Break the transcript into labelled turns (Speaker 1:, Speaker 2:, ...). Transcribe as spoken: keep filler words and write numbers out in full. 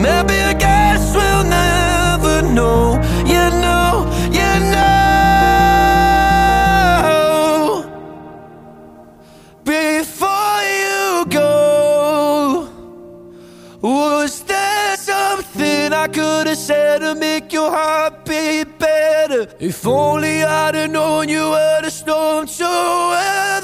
Speaker 1: maybe I guess we'll never know. You know, you know. Before you go, was there something I could have said to make your heart beat better? If only I'd have known you were the storm to weather.